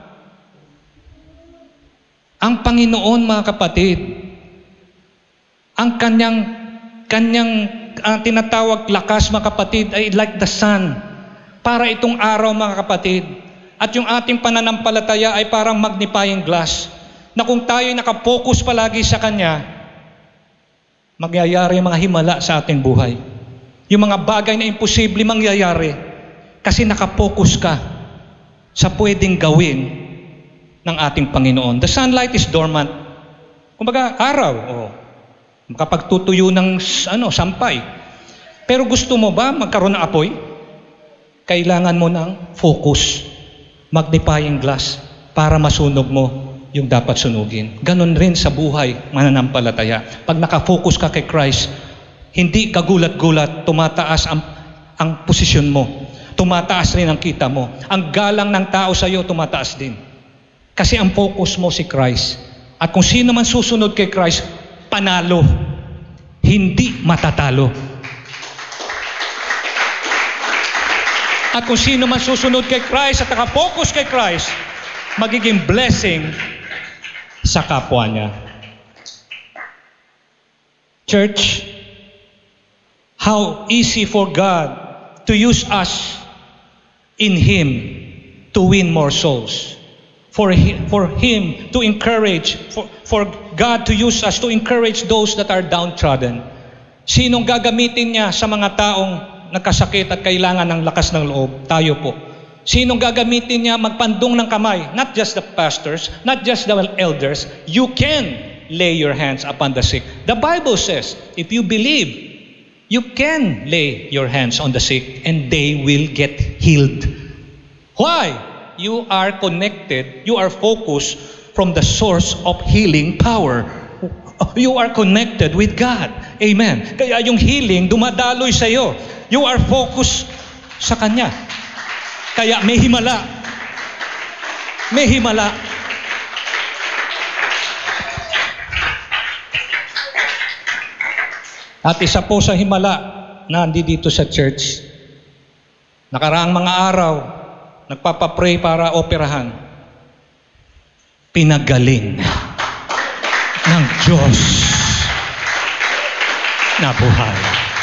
Ang Panginoon, mga kapatid, ang kanyang kanyang uh, tinatawag lakas, mga kapatid, ay like the sun. Para itong araw, mga kapatid. At yung ating pananampalataya ay parang magnifying glass. Na kung tayo'y nakapokus palagi sa Kanya, magyayari mga himala sa ating buhay. Yung mga bagay na imposible mangyayari kasi nakapokus ka sa pwedeng gawin ng ating Panginoon. The sunlight is dormant. Kumbaga, araw, oh, makapagtutuyo ng ano, sampay. Pero gusto mo ba magkaroon ng apoy? Kailangan mo ng focus, magnifying glass, para masunog mo yung dapat sunugin. Ganon rin sa buhay, mananampalataya. Pag nakafocus ka kay Christ, hindi kagulat-gulat, tumataas ang, ang posisyon mo. Tumataas rin ang kita mo. Ang galang ng tao sa iyo, tumataas din. Kasi ang focus mo si Christ. At kung sino man susunod kay Christ, panalo. Hindi matatalo. At kung sino man susunod kay Christ at nakafocus kay Christ, magiging blessing sa kapwa niya. Church, how easy for God to use us in Him to win more souls. For Him, for Him to encourage, for, for God to use us to encourage those that are downtrodden. Sinong gagamitin niya sa mga taong nagkasakit at kailangan ng lakas ng loob? Tayo po. Sinong gagamitin niya magpandong ng kamay? Not just the pastors, not just the elders. You can lay your hands upon the sick. The Bible says, if you believe, you can lay your hands on the sick and they will get healed. Why? You are connected, you are focused from the source of healing power. You are connected with God. Amen. Kaya yung healing dumadaloy sa iyo. You are focused sa Kanya. Kaya may himala. May himala. At isa po sa himala na andi dito sa church, nakaraang mga araw, nagpapapray para operahan, pinagaling ng Diyos na buhay.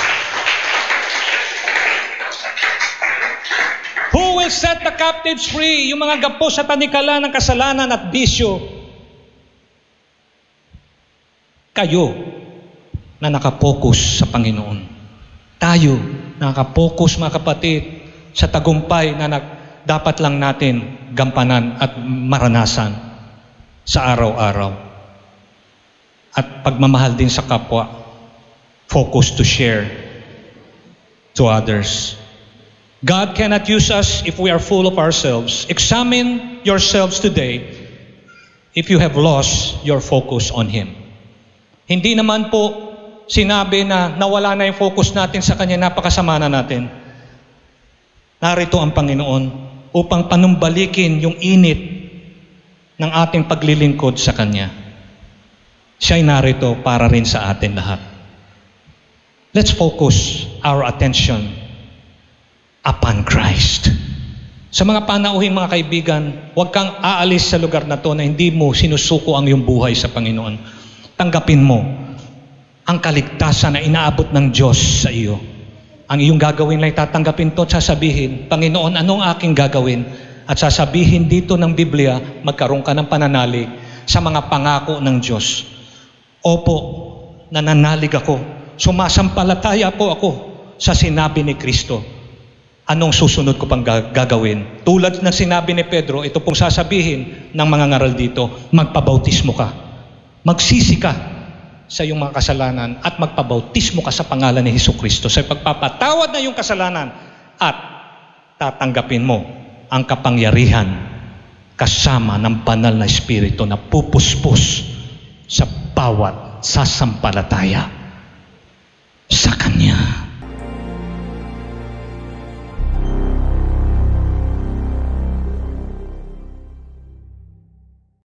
Who will set the captives free? Yung mga gapo sa tanikala ng kasalanan at bisyo. Kayo na nakapokus sa Panginoon. Tayo na nakapokus, mga kapatid, sa tagumpay na nag, dapat lang natin gampanan at maranasan sa araw-araw. At pagmamahal din sa kapwa, focus to share to others. God cannot use us if we are full of ourselves. Examine yourselves today if you have lost your focus on Him. Hindi naman po sinabi na nawala na yung focus natin sa Kanya, napakasama na natin. Narito ang Panginoon upang panumbalikin yung init ng ating paglilingkod sa Kanya. Siya'y narito para rin sa atin lahat. Let's focus our attention upon Christ. Sa mga panauhin, mga kaibigan, huwag kang aalis sa lugar na to na hindi mo sinusuko ang iyong buhay sa Panginoon. Tanggapin mo ang kaligtasan na inaabot ng Diyos sa iyo. Ang iyong gagawin lang tatanggapin to at sasabihin, Panginoon, anong aking gagawin? At sasabihin dito ng Biblia, magkaroon ka ng pananalig sa mga pangako ng Diyos. Opo, nananalig ako. Sumasampalataya po ako sa sinabi ni Kristo. Anong susunod ko pang gagawin? Tulad ng sinabi ni Pedro, ito pong sasabihin ng mga ngaral dito, magpabautismo ka. Magsisi ka sa iyong mga kasalanan at magpabautismo ka sa pangalan ni Jesucristo. Sa pagpapatawad na iyong kasalanan at tatanggapin mo ang kapangyarihan kasama ng banal na Espiritu na pupuspos sa bawat sasampalataya sa Kanya.